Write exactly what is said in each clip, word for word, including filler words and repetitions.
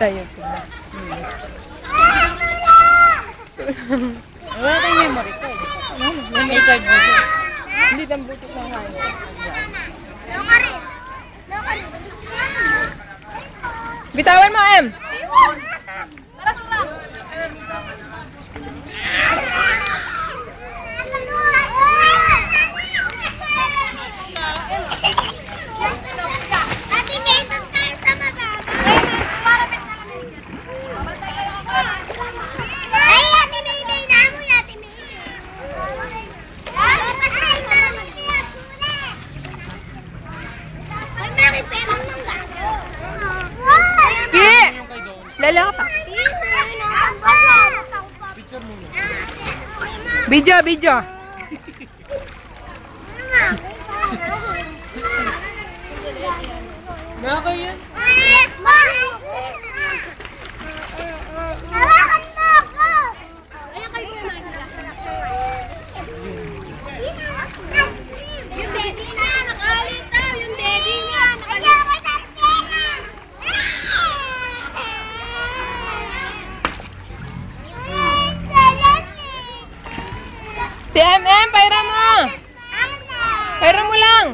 Tayo po. Wala tayong memory card. May card mo. Hindi lang butik ng hangin. Bitawan mo, Em! Tara, surang! Ate May, doon tayo sa mababa. Ay, Ate May, may namoy, Ate May. Ay, bakit pera ng gato? Ki! Lala ka pa. Video, video. Naka yan. Hawakan mo ako! Ayan kayo kumain nila. Yung daddy na, nakalit daw. Yung daddy niya, nakalit. T M M, paira mo! Paira mo lang!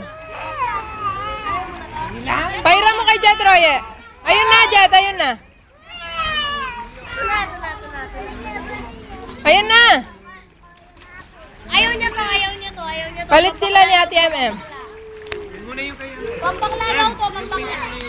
Paira mo kay Jet, Roye! Ayun na, Jet! Ayun na! Ayun na! Ayaw niya to, ayaw niya to, ayaw niya to. Palit sila ni Ate M M. Pampakla daw to, pampakla.